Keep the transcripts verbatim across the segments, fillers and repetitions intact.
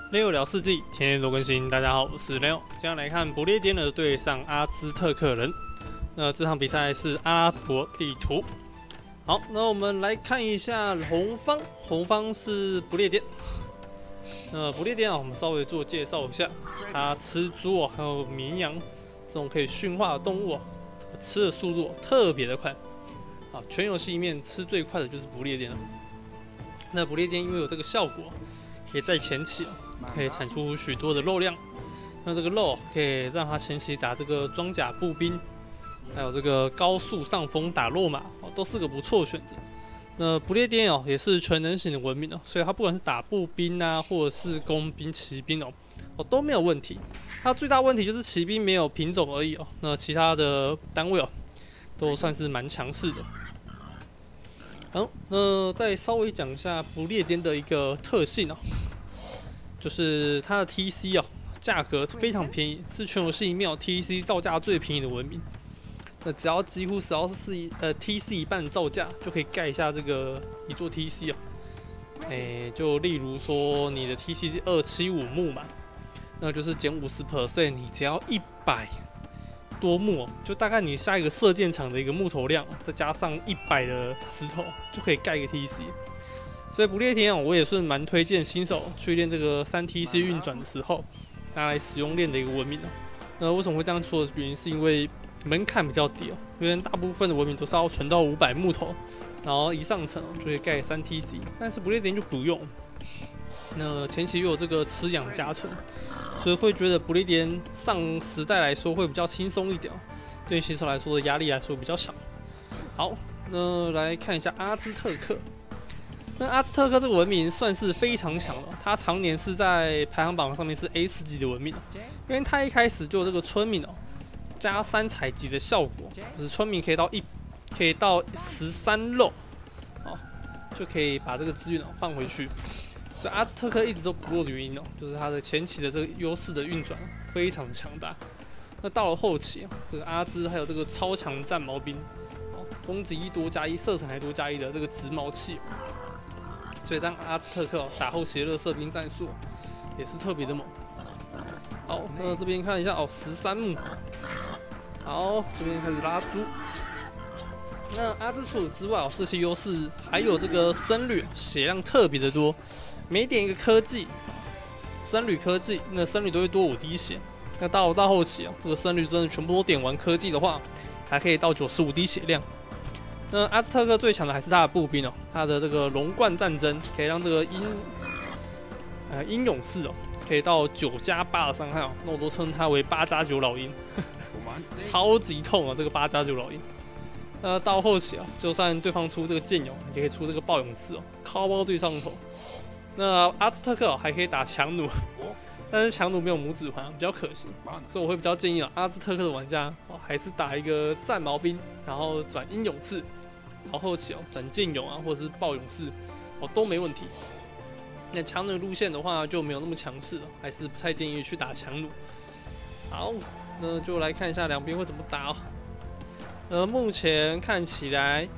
六聊世纪，天天都更新。大家好，我是 Leo。今天来看不列颠的对上阿兹特克人。那这场比赛是阿拉伯地图。好，那我们来看一下红方，红方是不列颠。那不列颠啊，我们稍微做介绍一下，它吃猪啊，还有绵羊这种可以驯化的动物啊，吃的速度特别的快。啊，全游戏里面吃最快的就是不列颠了。那不列颠因为有这个效果，可以在前期可以产出许多的肉量。那这个肉可以让它前期打这个装甲步兵，还有这个高速上风打落马，都是个不错的选择。那不列颠哦，也是全能型的文明哦，所以它不管是打步兵啊，或者是工兵、骑兵哦，哦都没有问题。它最大问题就是骑兵没有品种而已哦，那其他的单位哦，都算是蛮强势的。好，那再稍微讲一下不列颠的一个特性哦，就是它的 T C 哦，价格非常便宜，是全游戏里面有 T C 造价最便宜的文明。那只要几乎只要是呃 T C 一半的造价，就可以盖一下这个一座 T C 哦。诶，就例如说你的 T C 是二七五木嘛，那就是减五十 percent， 你只要一百。多木哦，就大概你下一个射箭场的一个木头量，再加上一百的石头，就可以盖一个 T C。所以不列颠我也是蛮推荐新手去练这个三 T C 运转的时候，拿来使用练的一个文明哦。那为什么会这样说的原因，是因为门槛比较低哦，因为大部分的文明都是要存到五百木头，然后一上层就可以盖三 T C， 但是不列颠就不用。那前期又有这个吃养加成。所以会觉得不列颠上时代来说会比较轻松一点，对新手来说的压力来说比较小。好，那来看一下阿兹特克。那阿兹特克这个文明算是非常强了，它常年是在排行榜上面是 A 四级的文明，因为它一开始就有这个村民哦，加三采集的效果，就是村民可以到一可以到十三肉，哦，就可以把这个资源哦放回去。所以阿兹特克一直都不弱的原因哦，就是它的前期的这个优势的运转非常强大。那到了后期啊，这个阿兹还有这个超强战矛兵，哦，攻击一多加一，射程还多加一的这个直矛器，所以当阿兹特克、哦、打后期的热射兵战术也是特别的猛。好，那这边看一下哦，十三木，好，这边开始拉猪。那阿兹除此之外哦，这些优势还有这个僧侣血量特别的多。每点一个科技，僧侣科技，那僧侣都会多五滴血。那到到后期啊，这个僧侣真的全部都点完科技的话，还可以到九十五滴血量。那阿兹特克最强的还是他的步兵哦，他的这个龙冠战争可以让这个鹰呃鹰勇士哦，可以到九加八的伤害哦，那我都称他为八加九老鹰，超级痛啊！这个八加九老鹰。那到后期啊，就算对方出这个剑勇，也可以出这个暴勇士哦，靠包对上头。那阿兹特克、哦、还可以打强弩，但是强弩没有拇指环，比较可惜，所以我会比较建议啊，阿兹特克的玩家、哦、还是打一个战矛兵，然后转鹰勇士，然后后期哦转剑勇啊，或者是暴勇士，哦都没问题。那强弩路线的话就没有那么强势了，还是不太建议去打强弩。好，那就来看一下两边会怎么打哦。呃，目前看起来。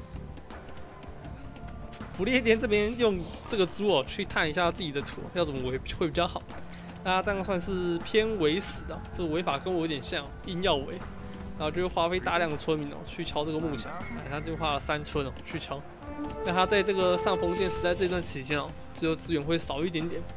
不列颠这边用这个猪哦去探一下自己的图，要怎么围会比较好。那这样算是偏围死的，这个围法跟我有点像，硬要围，然后就会花费大量的村民哦去敲这个木墙。哎，他这边花了三村哦去敲。那他在这个上封建时代这段期间哦，就资源会少一点点，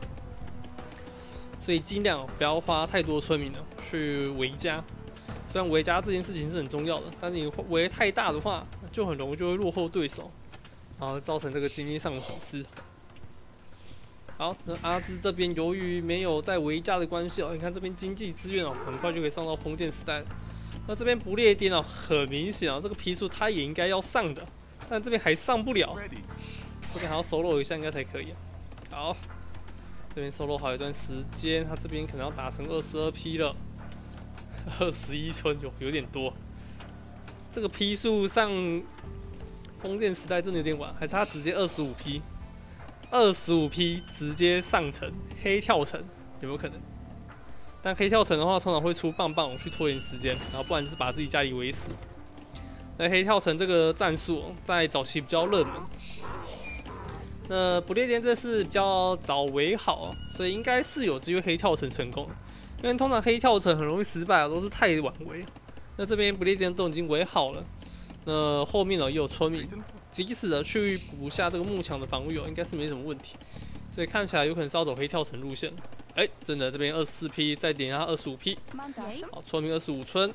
所以尽量哦不要花太多村民哦去围家。虽然围家这件事情是很重要的，但是你围太大的话，就很容易就会落后对手。然后造成这个经济上的损失。好，那阿兹这边由于没有在维加的关系哦，你看这边经济资源哦，很快就可以上到封建时代了。那这边不列颠哦，很明显哦，这个批数它也应该要上的，但这边还上不了，这边还要 solo 一下应该才可以、啊。好，这边 solo 好一段时间，他这边可能要打成二十二批了，二十一村有有点多。这个批数上。封建时代真的有点晚，还是他直接二十五批，二十五批直接上城黑跳城有没有可能？但黑跳城的话，通常会出棒棒去拖延时间，然后不然就是把自己家里围死。那黑跳城这个战术在早期比较热门， 那不列颠这次比较早围好，所以应该是有机会黑跳层成功。因为通常黑跳层很容易失败，都是太晚围。那这边不列颠都已经围好了，那后面呢也有村民，及时的去补下这个幕墙的防御哦，应该是没什么问题。所以看起来有可能是要走黑跳层路线。哎、欸，真的这边二十四批，再点一下二十五批。好，村民二十五村。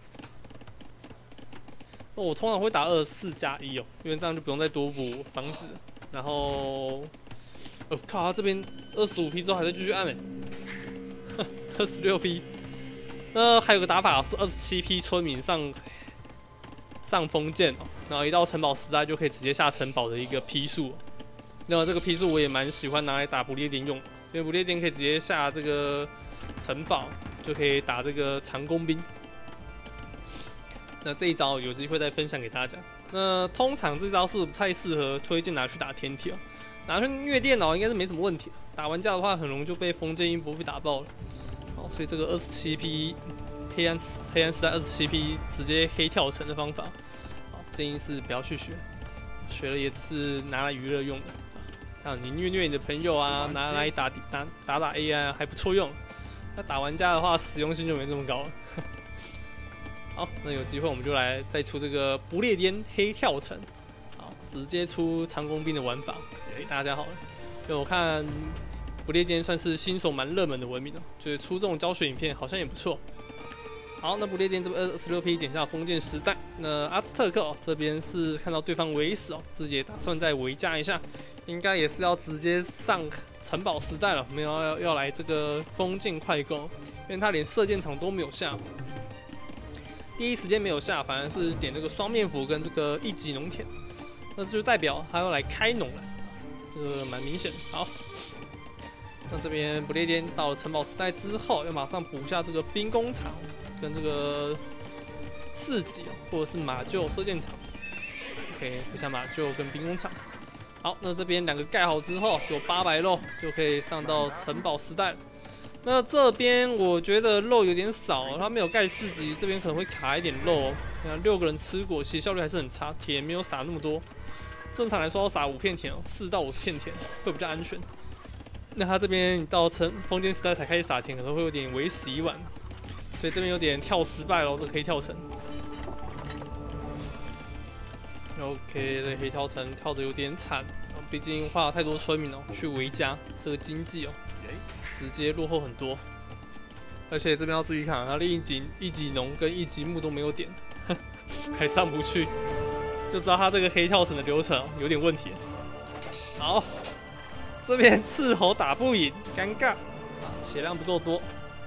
那我通常会打二十四加一哦，因为这样就不用再多补房子。然后，哦靠，他这边二十五批之后还在继续按哎，二十六批。那还有个打法是二十七批村民上上封建哦，然后一到城堡时代就可以直接下城堡的一个批数。那么这个批数我也蛮喜欢拿来打不列颠用，因为不列颠可以直接下这个城堡，就可以打这个长弓兵。那这一招有机会再分享给大家。那通常这招是不太适合推荐拿去打天体哦，拿去虐电脑应该是没什么问题。打玩家的话，很容易就被封建音波被打爆了。好，所以这个二十七批黑暗黑暗时代二十七批直接黑跳层的方法，好，建议是不要去学，学了也只是拿来娱乐用的。啊，你虐虐你的朋友啊，拿来打打打打 A I 啊，还不错用。那打玩家的话，实用性就没这么高了。好，那有机会我们就来再出这个不列颠黑跳层，好，直接出长弓兵的玩法给大家好了。因为我看不列颠算是新手蛮热门的文明的，就是出这种教学影片好像也不错。好，那不列颠这边二十六批点下封建时代，那阿兹特克、哦、这边是看到对方围死哦，自己也打算再围加一下，应该也是要直接上城堡时代了，没有要要来这个封建快攻，因为他连射箭场都没有下。第一时间没有下，反而是点这个双面斧跟这个一级农田，那这就代表他要来开农了，这个蛮明显的。好，那这边不列颠到了城堡时代之后，要马上补下这个兵工厂跟这个市集或者是马厩射箭场。OK， 补下马厩跟兵工厂。好，那这边两个盖好之后，有八百肉就可以上到城堡时代了。那这边我觉得肉有点少，他没有盖四级，这边可能会卡一点肉哦。那六个人吃果，其实效率还是很差，铁没有撒那么多。正常来说要撒五片田哦，四到五片田会比较安全。那他这边你到城封建时代才开始撒田，可能会有点为时已晚，所以这边有点跳失败咯，这黑跳层。OK， 这黑跳层跳的有点惨，毕竟花了太多村民哦去围家，这个经济哦。直接落后很多，而且这边要注意看，它的一级一级农跟一级木都没有点，还上不去，就知道它这个黑跳层的流程有点问题。好，这边斥候打不赢，尴尬，啊，血量不够多，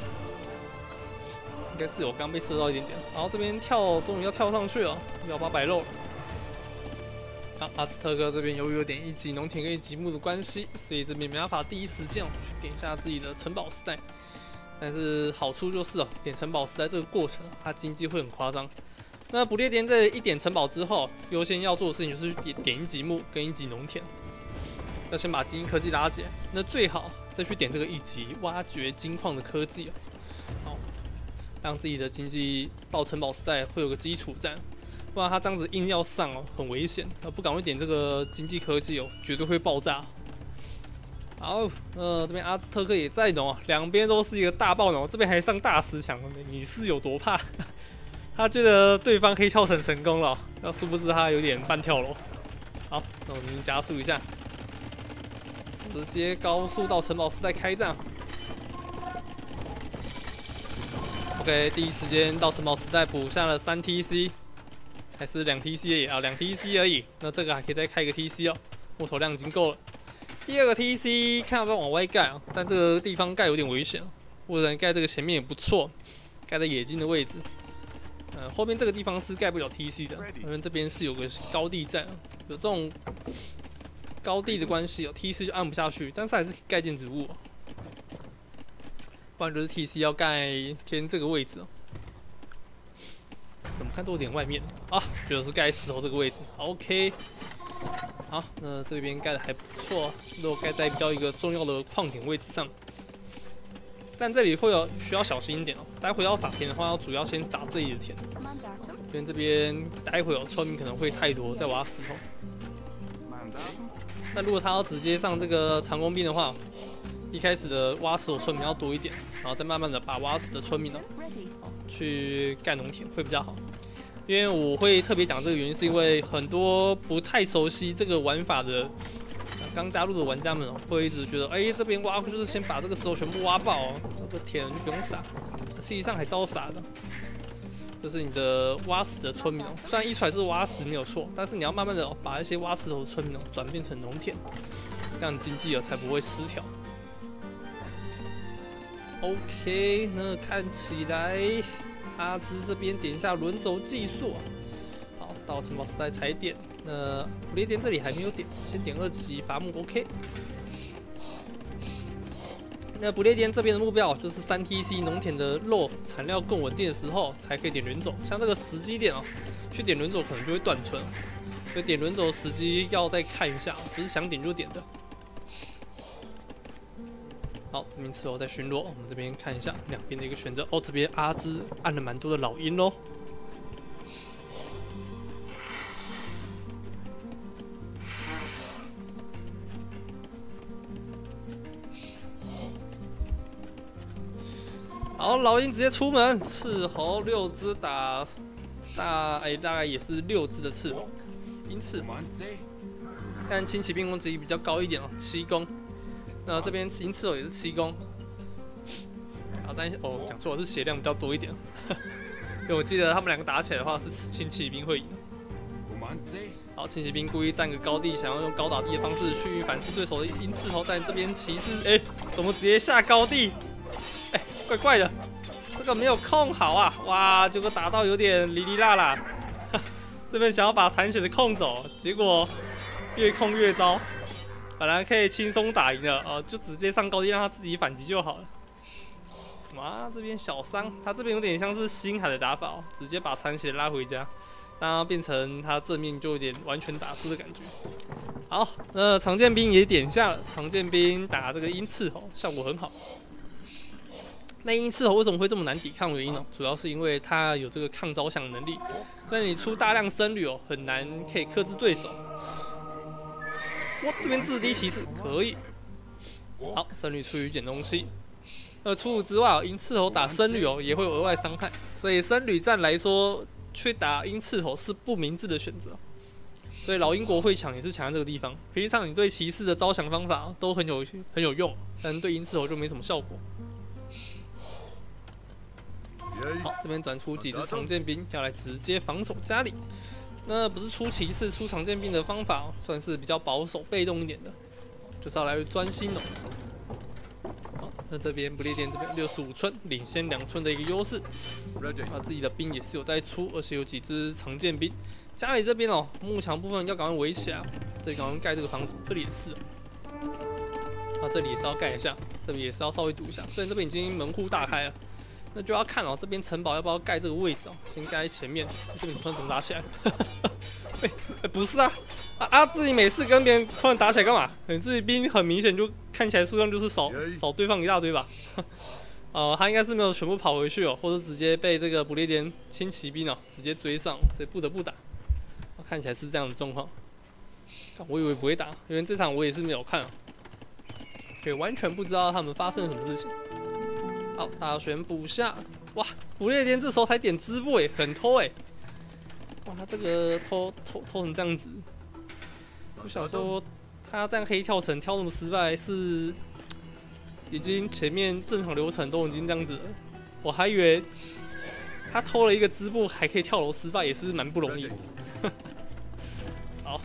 应该是我刚被射到一点点。然后这边跳终于要跳上去了，要八百肉了。好，阿斯特克这边由于有点一级农田跟一级木的关系，所以这边没办法第一时间哦去点一下自己的城堡时代。但是好处就是哦，点城堡时代这个过程，它经济会很夸张。那不列颠这一点城堡之后，优先要做的事情就是点点一级木跟一级农田，要先把基因科技拉起来。那最好再去点这个一级挖掘金矿的科技哦，好，让自己的经济到城堡时代会有个基础在。不然他这样子硬要上哦，很危险。呃，不赶快点这个经济科技哦，绝对会爆炸。好，呃，这边阿兹特克也在农，两边都是一个大爆农，这边还上大石墙，你是有多怕？他觉得对方黑跳层成功了，那殊不知他有点半跳楼。好，那我们加速一下，直接高速到城堡时代开战。OK， 第一时间到城堡时代补下了三 T C。还是两 T C 而已啊，两 T C 而已。那这个还可以再开一个 T C 哦，木头量已经够了。第二个 T C 看要不要往外盖啊？但这个地方盖有点危险，或者盖这个前面也不错，盖在野金的位置。呃，后面这个地方是盖不了 T C 的，因为这边是有个高地在，有这种高地的关系哦 ，T C 就按不下去，但是还是可以盖建筑物、哦，不然就是 T C 要盖偏这个位置哦。怎么看都有点外面啊，就是盖石头这个位置。OK， 好，那这边盖的还不错，都盖在比较一个重要的矿点位置上。但这里会有需要小心一点哦，待会要撒田的话，要主要先撒这里的田，因为这边待会有村民可能会太多，再挖石头。 那如果他要直接上这个长弓兵的话，一开始的挖石头村民要多一点，然后再慢慢的把挖石的村民哦，去盖农田会比较好。因为我会特别讲这个原因，是因为很多不太熟悉这个玩法的刚加入的玩家们哦，会一直觉得，哎、欸，这边挖就是先把这个石头全部挖爆哦，那个田就不用撒，实际上还是要撒的。就是你的挖石的村民哦，虽然一出来是挖石没有错，但是你要慢慢的、哦、把一些挖石头的村民哦转变成农田，这样经济哦才不会失调。OK， 那看起来阿兹这边点一下轮轴技术、啊，好，到城堡时代才点。那不列颠这里还没有点，先点二级伐木 OK。那不列颠这边的目标就是三 T C 农田的肉产料更稳定的时候才可以点轮轴，像这个时机点哦，去点轮轴可能就会断村，所以点轮轴的时机要再看一下，不是想点就点的。好，这边伺候在巡逻，我们这边看一下两边的一个选择。哦，这边阿兹按了蛮多的老鹰喽。好，老鹰直接出门，斥候六只打大哎、欸，大概也是六只的斥候，鹰翅。但轻骑兵攻击力比较高一点哦，七攻。那这边鹰翅吼也是七攻。好，但是哦，讲错了，是血量比较多一点。因为我记得他们两个打起来的话是轻骑兵会赢。好，轻骑兵故意占个高地，想要用高打地的方式去反制对手的鹰翅吼，但这边骑士哎、欸，怎么直接下高地？哎、欸，怪怪的，这个没有控好啊！哇，结果打到有点哩哩啦啦。这边想要把残血的控走，结果越控越糟。本来可以轻松打赢的，哦、呃，就直接上高地让他自己反击就好了。哇，这边小伤，他这边有点像是星海的打法哦，直接把残血拉回家，让他变成他正面就有点完全打输的感觉。好，那长剑兵也点下了，长剑兵打这个鹰翅吼，效果很好。那鹰翅吼为什么会这么难抵抗？原因呢，主要是因为它有这个抗招降能力，所以你出大量僧侣哦，很难可以克制对手。哇，这边制敌骑士可以。好，僧侣出于捡东西。呃，除此之外，鹰翅吼打僧侣哦，也会有额外伤害，所以僧侣战来说，去打鹰翅吼是不明智的选择。所以老鹰国会抢也是抢在这个地方。平常你对骑士的招降方法都很有很有用，但对鹰翅吼就没什么效果。好，这边转出几只长剑兵，要来直接防守家里。那不是出骑士、出长剑兵的方法、哦，算是比较保守、被动一点的，就是要来专心哦。好，那这边不列颠这边六十五村，领先两村的一个优势。啊，自己的兵也是有在出，而且有几只长剑兵。家里这边哦，幕墙部分要赶快围起来，这里赶快盖这个房子，这里也是。啊，这里也是要盖一下，这里也是要稍微堵一下。虽然这边已经门户大开了。那就要看哦，这边城堡要不要盖这个位置哦？先盖在前面，这边突然怎么打起来？哎、欸，不是啊，啊阿志，你每次跟别人突然打起来干嘛？你自己兵很明显就看起来数量就是少少对方一大堆吧？呃，他应该是没有全部跑回去哦，或者直接被这个不列颠轻骑兵哦直接追上，所以不得不打。看起来是这样的状况。我以为不会打，因为这场我也是没有看、哦，所以完全不知道他们发生了什么事情。好，大选补下，哇！不列颠这时候才点织布哎，很偷哎！哇，他这个偷偷偷成这样子，我想说他这样黑跳层跳那么失败，是已经前面正常流程都已经这样子了，我还以为他偷了一个织布还可以跳楼失败，也是蛮不容易的。好，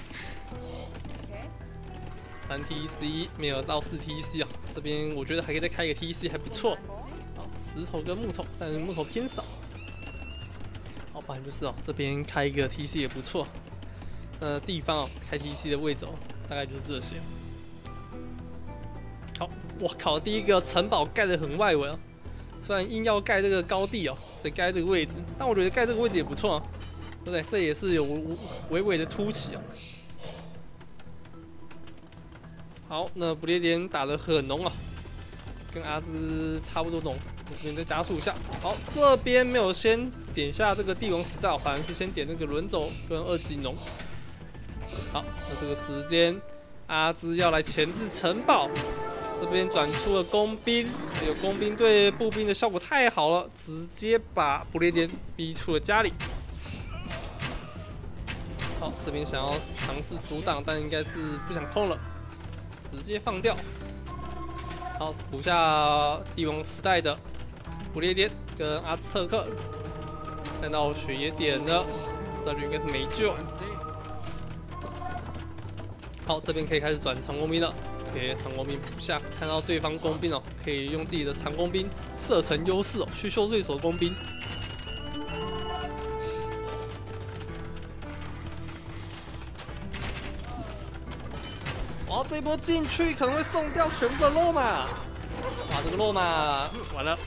三 T C 没有到四 T C 啊，这边我觉得还可以再开一个 T C， 还不错。石头跟木头，但是木头偏少。好，不然就是哦，这边开一个 T C 也不错。呃，地方哦，开 T C 的位置哦，大概就是这些。好，我靠，第一个城堡盖得很外围哦，虽然硬要盖这个高地哦，所以盖这个位置，但我觉得盖这个位置也不错啊，对不对？这也是有微微的凸起哦。好，那不列颠打得很浓啊。跟阿兹差不多浓，我这边再加速一下。好，这边没有先点下这个帝王时代，反而是先点那个轮轴跟二级农。好，那这个时间阿兹要来钳制城堡，这边转出了工兵，有工兵对步兵的效果太好了，直接把不列颠逼出了家里。好，这边想要尝试阻挡，但应该是不想碰了，直接放掉。好，补下帝王时代的不列颠跟阿兹特克，看到血也点了，这里应该是没救。好，这边可以开始转长弓兵了。OK， 长弓兵补下，看到对方弓兵哦，可以用自己的长弓兵射程优势哦，去秀对手弓兵。哇，这一波进去可能会送掉全部的罗马。哇，这个罗马完了。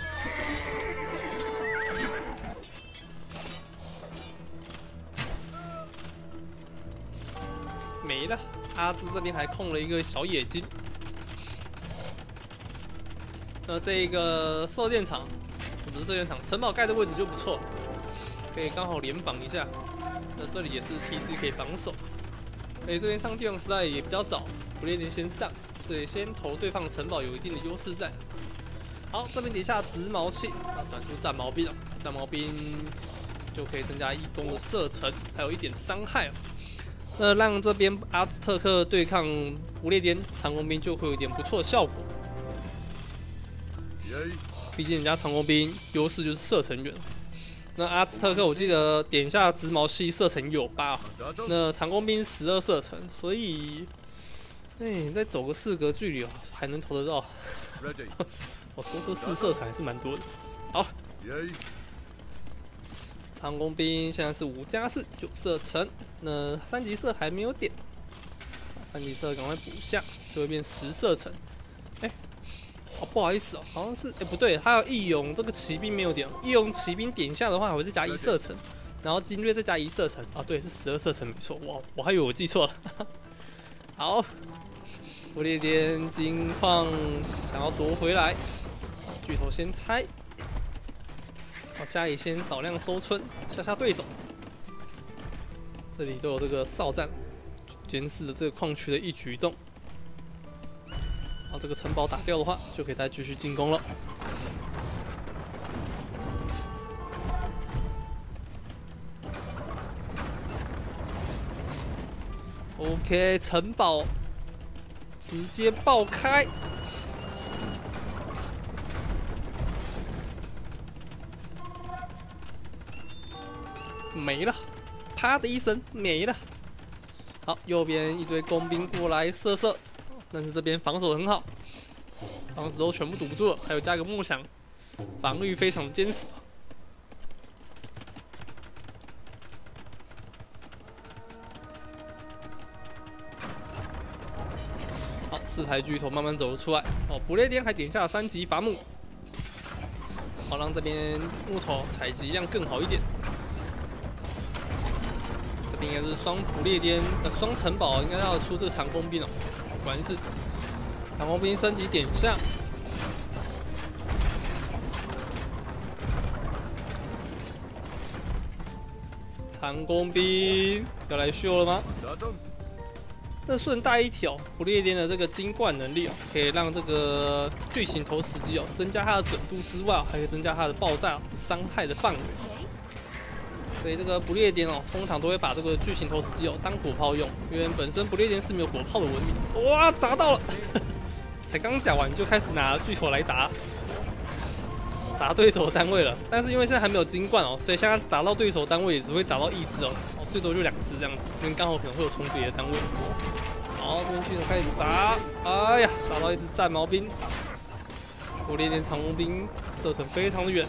没了，阿兹这边还控了一个小野金。那这一个射箭场，不是射箭场，城堡盖的位置就不错，可以刚好联防一下。那这里也是 T C 可以防守。而且这边上帝王时代也比较早，不列颠先上，所以先投对方城堡有一定的优势在。好，这边底下直矛器，啊，转出战矛兵，战矛兵就可以增加义工的射程，还有一点伤害。那让这边阿兹特克对抗不列颠长弓兵就会有一点不错的效果。毕竟人家长弓兵优势就是射程远。那阿兹特克我记得点下直矛系射程有八，那长弓兵十二射程，所以，哎、欸，再走个四格距离哦，还能投得到。我多个四射程还是蛮多的。好。长弓兵现在是五加四九射程，那三级射还没有点，三级射赶快补下，就会变十射程。哎、欸，哦不好意思哦，好像是哎、欸、不对，还有义勇这个骑兵没有点，义勇骑兵点下的话，还会再加一射程，然后精锐再加一射程啊，对，是十二射程没错，哇，我还以为我记错了。好，不列颠金矿想要夺回来，巨头先拆。好，加以先少量收村，吓吓对手。这里都有这个哨站，监视着这个矿区的一举一动。好，这个城堡打掉的话，就可以再继续进攻了。OK， 城堡直接爆开。没了，啪的一声没了。好，右边一堆工兵过来射射，但是这边防守很好，房子都全部堵住了，还有加个木墙，防御非常坚实。好，四台巨头慢慢走了出来。哦，不列颠还点下了三级伐木，好让这边木头采集量更好一点。这边应该是双不列颠的双城堡，应该要出这个长弓兵哦。果然是长弓兵升级点下。长弓兵要来秀了吗？那顺带一条，不列颠的这个金冠能力哦，可以让这个巨型投石机哦增加它的准度之外，还可以增加它的爆炸伤害的范围。所以这个不列颠哦，通常都会把这个巨型投石机哦当火炮用，因为本身不列颠是没有火炮的文明。哇，砸到了！才刚讲完就开始拿巨头来砸，砸对手单位了。但是因为现在还没有金冠哦，所以现在砸到对手单位也只会砸到一只哦，哦最多就两只这样子，因为刚好可能会有重叠的单位。好，这边巨头开始砸，哎呀，砸到一只战矛兵，不列颠长弓兵射程非常的远。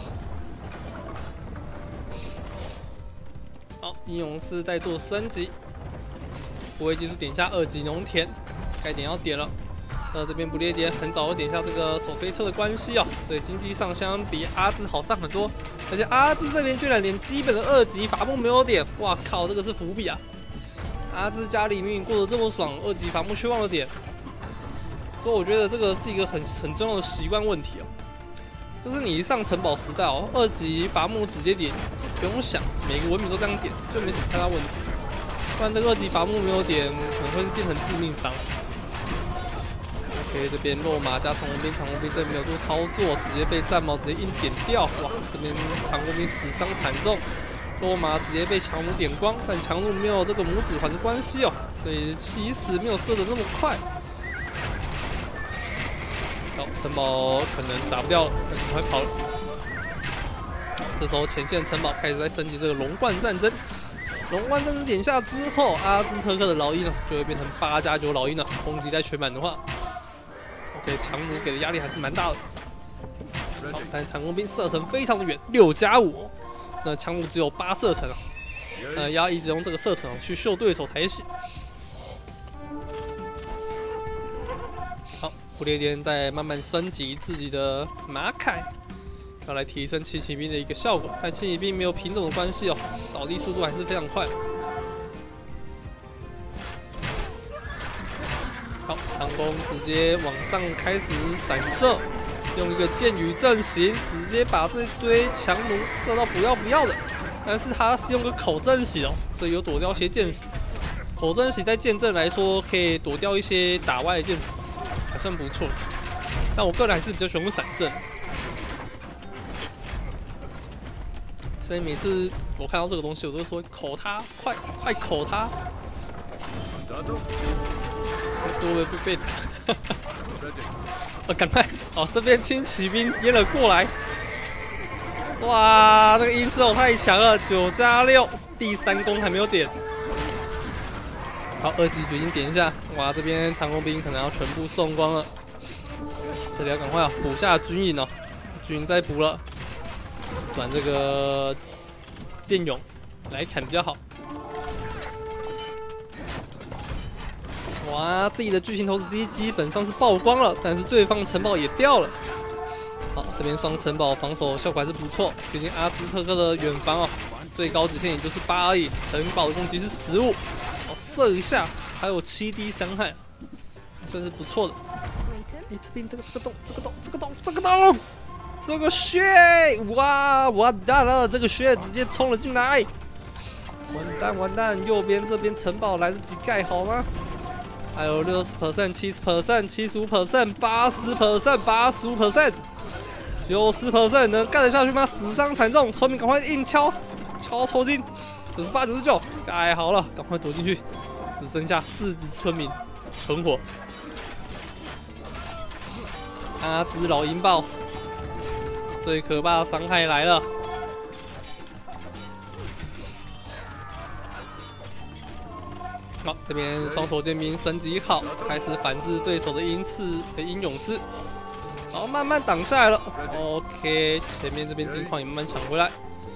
好，英勇士在做升级，不会技术点下二级农田，该点要点了。那这边不列颠很早就点下这个手推车的关系哦，所以经济上相比阿兹好上很多。而且阿兹这边居然连基本的二级伐木没有点，哇靠，这个是伏笔啊！阿兹家里明明过得这么爽，二级伐木却忘了点，所以我觉得这个是一个很很重要的习惯问题哦。就是你一上城堡时代哦，二级伐木直接点，不用想，每个文明都这样点，就没什么太大问题。 不然这个二级伐木没有点，可能会变成致命伤。OK， 这边落马加长弓兵，长弓兵这边没有做操作，直接被战矛直接硬点掉。哇，这边长弓兵死伤惨重，落马直接被强弩点光，但强弩没有这个拇指环的关系哦，所以其实没有射得那么快。好，城堡可能砸不掉了，但是快跑了。这时候前线城堡开始在升级这个龙冠战争。龙冠战争点下之后，阿兹特克的老鹰呢就会变成八加九老鹰了。攻击在全满的话 ，OK， 强弩给的压力还是蛮大的。好，但是长弓兵射程非常的远，六加五，那强弩只有八射程啊，呃，要一直用这个射程去秀对手才行。好，不列颠在慢慢升级自己的马凯。要来提升轻骑兵的一个效果，但轻骑兵没有品种的关系哦，倒地速度还是非常快。好，长弓直接往上开始闪射，用一个箭雨阵型，直接把这堆强弩射到不要不要的。但是他是用个口阵型哦，所以有躲掉一些箭矢。口阵型在剑阵来说，可以躲掉一些打歪的箭矢，还算不错。但我个人还是比较喜欢用闪阵。所以每次我看到这个东西，我都说口它，快快口它。这这会不会被打？哦，赶快！哦，这边轻骑兵淹了过来。哇，这个音色太强了，九加六，第三弓还没有点。好，二级决定点一下。哇，这边长弓兵可能要全部送光了。这里要赶快啊，补下军营哦，军营再补了。转这个剑勇来砍比较好。哇，自己的巨型投石机基本上是曝光了，但是对方城堡也掉了。好，这边双城堡防守效果还是不错，毕竟阿兹特克的远防哦，最高极限也就是八而已，城堡的攻击是十五，哦，射一下还有七 D 伤害，算是不错的。哎，这边这个这个洞，这个洞，这个洞，这个洞。这个血，哇，完蛋了！这个血直接冲了进来，完蛋完蛋！右边这边城堡来得及盖好吗？还有六十 percent、七十 percent、七十五 percent、八十 percent、八十五 percent、九十 percent， 能干得下去吗？死伤惨重，村民赶快硬敲，敲抽筋，九十八、九十九，盖好了，赶快躲进去，只剩下四只村民存活。阿兹老鹰豹。最可怕的伤害来了！好，这边双手剑兵升级好，开始反制对手的鹰刺的鹰勇士。好，慢慢挡下来了。OK， 前面这边金矿也慢慢抢回来。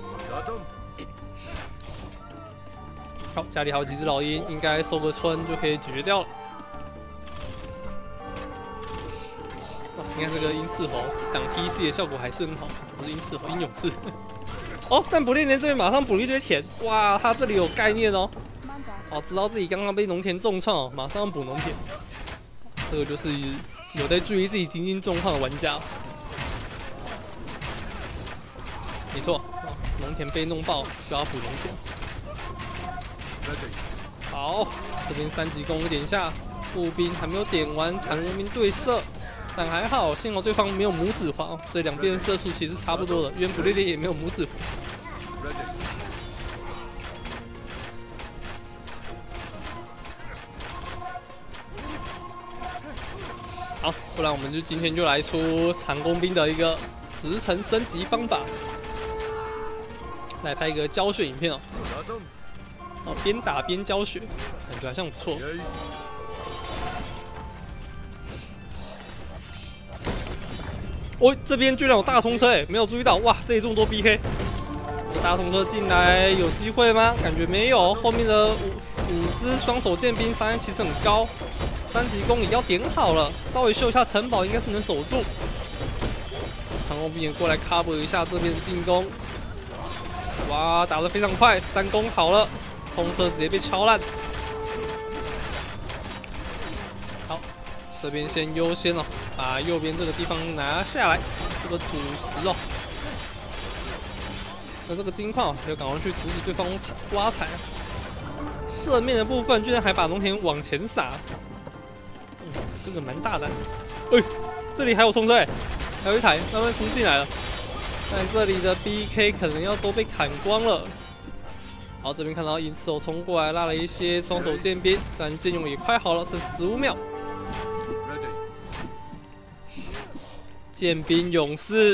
好，家里还有几只老鹰，应该收个村就可以解决掉了。你看这个鹰刺猴挡 T C 的效果还是很好，不是鹰刺猴，鹰勇士。哦，但不列颠这边马上补了一堆田，哇，他这里有概念哦，哦，知道自己刚刚被农田重创哦，马上补农田。这个就是有在注意自己经济状况的玩家。没错，哦，农田被弄爆就要补农田。好，这边三级攻点一下，步兵还没有点完，长弓兵对射。但还好，幸好对方没有拇指环，所以两边的射速其实差不多的。因为不列颠也没有拇指环。好，不然我们就今天就来出长弓兵的一个职城升级方法，来拍一个教学影片哦。哦，边打边教学，感觉好像不错。哦，这边居然有大冲车哎，没有注意到，哇，这里这么多 B K， 大冲车进来有机会吗？感觉没有，后面的五五只双手剑兵伤害其实很高，三级攻也要点好了，稍微秀一下城堡应该是能守住。长弓兵也过来 cover 一下这边的进攻，哇，打得非常快，三攻好了，冲车直接被敲烂。好，这边先优先哦。把右边这个地方拿下来，这个主石哦。那这个金矿要赶快去阻止对方挖采。 正面的部分居然还把农田往前撒，嗯，这个蛮大胆。哎、欸，这里还有冲车哎、欸，还有一台慢慢冲进来了。但这里的 B K 可能要都被砍光了。好，这边看到银刺手冲过来，拉了一些双手剑兵，但剑勇也快好了，剩十五秒。剑兵勇士，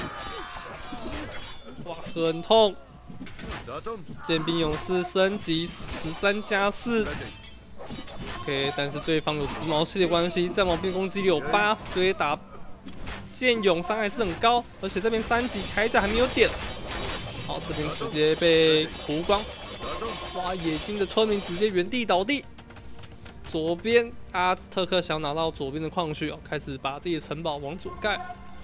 哇，很痛。剑兵勇士升级十三加四。OK， 但是对方有直毛系的关系，战矛兵攻击力有八，所以打剑勇伤害是很高，而且这边三级铠甲还没有点。好，这边直接被屠光。哇，野金的村民直接原地倒地。左边阿兹特克想拿到左边的矿区哦，开始把自己的城堡往左盖。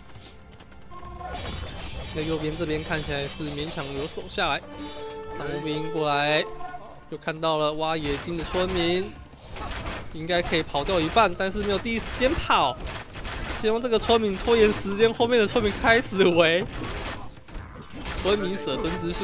那右边这边看起来是勉强有守下来。长弓兵过来，又看到了挖野金的村民，应该可以跑掉一半，但是没有第一时间跑。先用这个村民拖延时间，后面的村民开始围。村民舍身之术。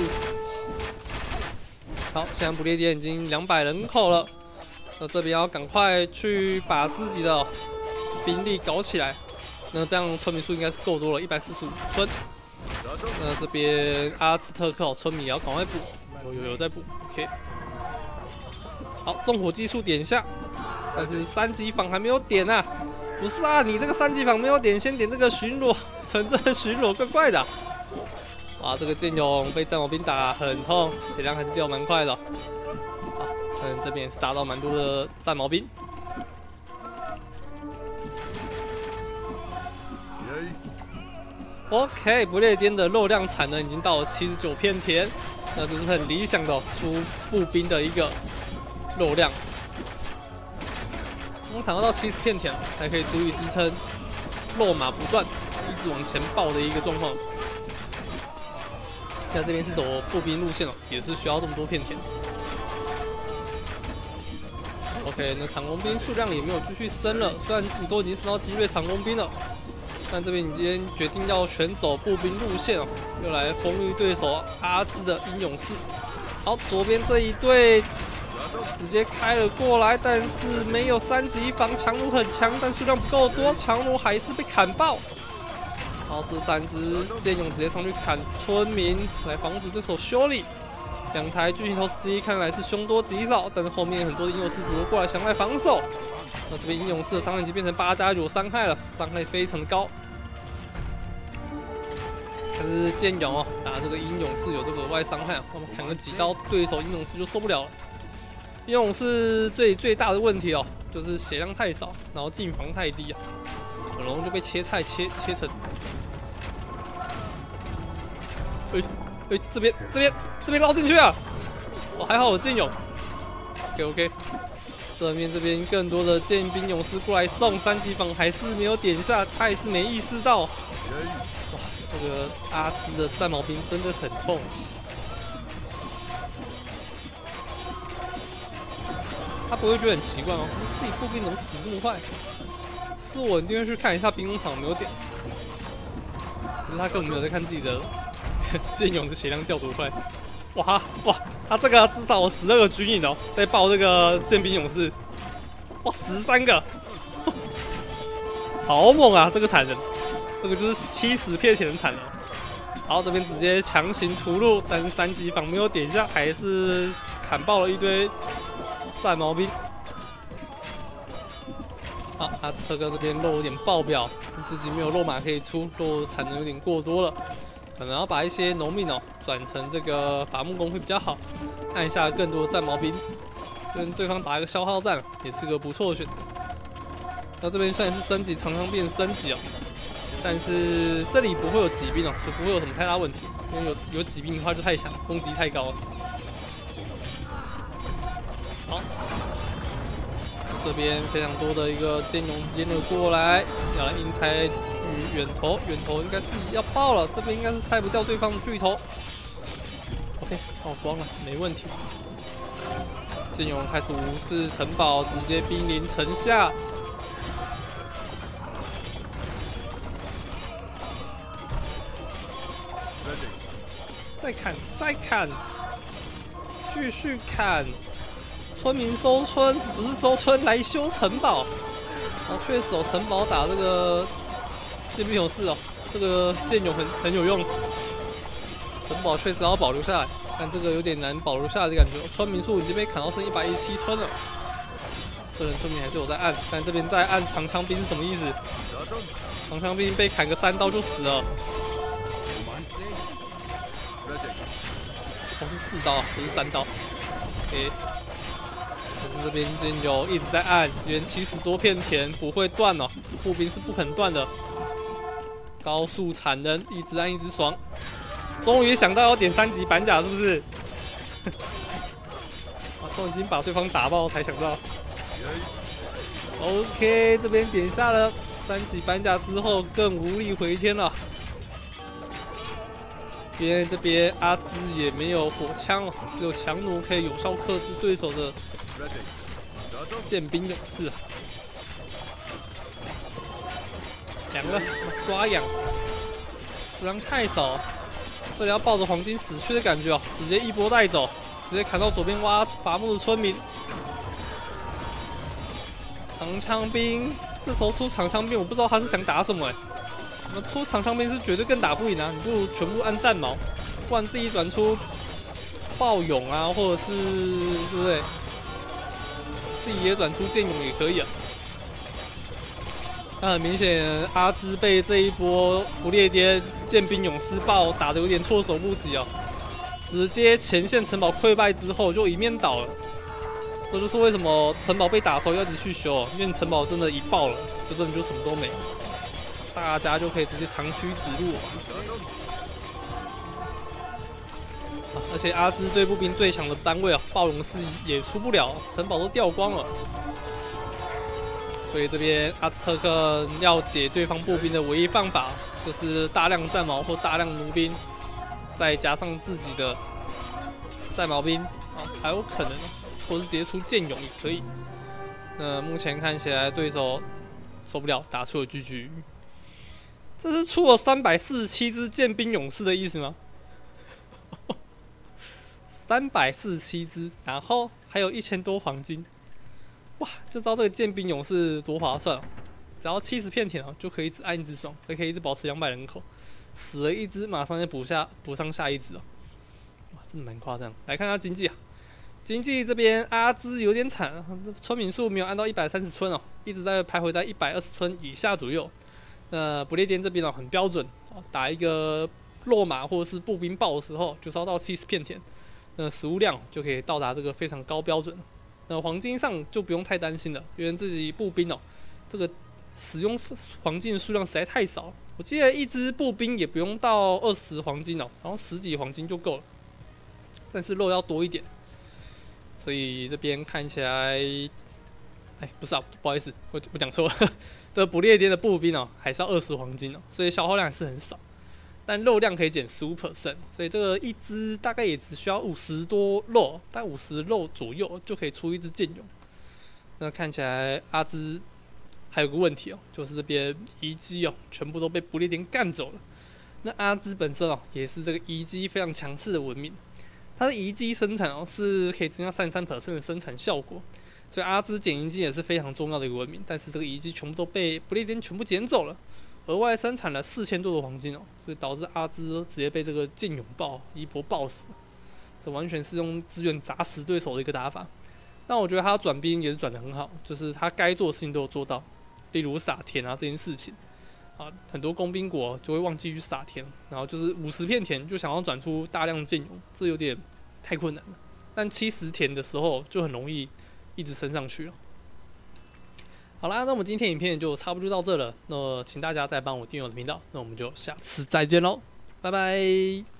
好，现在不列颠已经两百人口了，那这边要赶快去把自己的兵力搞起来。那这样村民数应该是够多了，一百四十五村。那这边阿兹特克村民也要赶快补，有有有在补 ，OK。好，纵火技术点下，但是三级坊还没有点啊！不是啊，你这个三级坊没有点，先点这个巡逻，城镇巡逻怪怪的、啊。哇，这个剑勇被战矛兵打很痛，血量还是掉蛮快的。好，但这边也是打到蛮多的战矛兵。OK， 不列颠的肉量产能已经到了七十九片田，那这是很理想的、哦、出步兵的一个肉量。通常要到七十片田才可以足以支撑肉马不断、一直往前爆的一个状况。那这边是走步兵路线哦，也是需要这么多片田。OK， 那长弓兵数量也没有继续升了，虽然你都已经升到击锐长弓兵了。但这边你今天决定要选走步兵路线哦，又来锋御对手阿兹的英勇士。好，左边这一队直接开了过来，但是没有三级防，强弩很强，但数量不够多，强弩还是被砍爆。好，这三只剑勇直接上去砍村民，来防止对手修理。两台巨型投石机看来是凶多吉少，但是后面很多的英勇士补过来想来防守。那这边英勇士的伤害已经变成八加九伤害了，伤害非常高。但是剑勇哦，打这个英勇士有这个额外伤害，我们砍个几刀，对手英勇士就受不了了。英勇士最最大的问题哦，就是血量太少，然后进防太低啊，很容易就被切菜切切成。哎、欸、哎、欸，这边这边这边绕进去啊！哦，还好有剑勇。OK OK。正面这边更多的剑兵勇士过来送三级防，还是没有点下，他也是没意识到。哇，这个阿兹的战矛兵真的很痛。他不会觉得很奇怪吗？自己步兵怎么死这么快？是我一定会去看一下兵工厂有没有点。可是他根本没有在看自己的剑勇的血量掉多快。哇哇！他这个至少有十二个军营哦，在爆这个剑兵勇士，哇，十三个，好猛啊！这个产能，这个就是七十片田的产能。好，这边直接强行突入，但是三级防没有点下，还是砍爆了一堆战矛兵。好，阿兹特克这边肉有点爆表，自己没有肉马可以出，肉产能有点过多了。可能要把一些农民哦转成这个伐木工会比较好，按下更多的战矛兵，跟对方打一个消耗战也是个不错的选择。那这边虽然是升级，常常变升级哦，但是这里不会有骑兵哦，所以不会有什么太大问题。因为有有骑兵的话就太强，攻击太高了。好，这边非常多的一个剑勇烟了过来，要来硬拆。远投，远投应该是要爆了，这边应该是拆不掉对方的巨头。OK， 爆光了，没问题。剑勇开始无视城堡，直接兵临城下。再砍，再砍，继续砍。 村民收村，不是收村来修城堡。啊，确实哦，城堡打这个剑兵勇士哦，这个剑勇很很有用。城堡确实要保留下来，但这个有点难保留下来的感觉。村民数已经被砍到剩一百一十七村了。虽然村民还是有在按，但这边在按长枪兵是什么意思？长枪兵被砍个三刀就死了。哦，是四刀，不是三刀。OK。但是这边剑友一直在按，原七十多片田不会断哦，步兵是不肯断的。高速产能，一直按一直爽。终于想到要点三级板甲，是不是？啊，都已经把对方打爆才想到。OK， 这边点下了三级板甲之后，更无力回天了。因为这边阿兹也没有火枪，只有强弩可以有效克制对手的剑兵勇士。两个抓痒，质量太少，这里要抱着黄金死去的感觉哦，直接一波带走，直接砍到左边挖伐木的村民。长枪兵，这时候出长枪兵，我不知道他是想打什么哎。我们出长枪兵是绝对更打不赢啊！你不如全部按战矛，不然自己转出暴勇啊，或者是对不对？自己也转出剑勇也可以啊。那很明显，阿兹被这一波不列颠剑兵勇士爆打得有点措手不及啊！直接前线城堡溃败之后就一面倒了。这就是为什么城堡被打的时候要一直去修，因为城堡真的一爆了，就真的就什么都没了。大家就可以直接长驱直入、啊，而且阿兹对步兵最强的单位啊，暴勇士也出不了，城堡都掉光了。所以这边阿兹特克要解对方步兵的唯一方法，就是大量战矛或大量弩兵，再加上自己的战矛兵啊，才有可能，或是直接出剑勇也可以。那目前看起来对手受不了，打出了 G G。这是出了三百四十七只剑兵勇士的意思吗？三百四十七只，然后还有一千多黄金，哇！就知道这个剑兵勇士多划算哦！只要七十片田哦，就可以一直按一直爽，还可以一直保持两百人口。死了一只，马上就补下补上下一只哦！哇，真的蛮夸张。来看下经济啊，经济这边阿兹有点惨，村民数没有按到一百三十村哦，一直在徘徊在一百二十村以下左右。那不列颠这边呢很标准，打一个落马或者是步兵爆的时候，就是要到七十片田，那食物量就可以到达这个非常高标准。那黄金上就不用太担心了，因为自己步兵哦，这个使用黄金的数量实在太少。我记得一支步兵也不用到二十黄金哦，然后十几黄金就够了，但是肉要多一点，所以这边看起来，哎，不是啊，不好意思，我我讲错了。的不列颠的步兵哦，还是要二十黄金哦，所以消耗量还是很少，但肉量可以减 百分之十五， 所以这个一只大概也只需要五十多肉，大概五十肉左右就可以出一只剑勇。那看起来阿兹还有个问题哦，就是这边遗迹哦，全部都被不列颠干走了。那阿兹本身哦，也是这个遗迹非常强势的文明，它的遗迹生产哦是可以增加 百分之三十三 的生产效果。所以阿兹捡遗迹也是非常重要的一个文明，但是这个遗迹全部都被不列颠全部捡走了，额外生产了四千多的黄金哦，所以导致阿兹直接被这个剑勇爆一波爆死，这完全是用资源砸死对手的一个打法。但我觉得他转兵也是转得很好，就是他该做的事情都有做到，例如撒田啊这件事情啊，很多工兵国就会忘记去撒田，然后就是五十片田就想要转出大量剑勇，这有点太困难了。但七十田的时候就很容易一直升上去了。好啦，那我们今天影片就差不多到这了。那请大家再帮我订阅我的频道，那我们就下次再见喽，拜拜。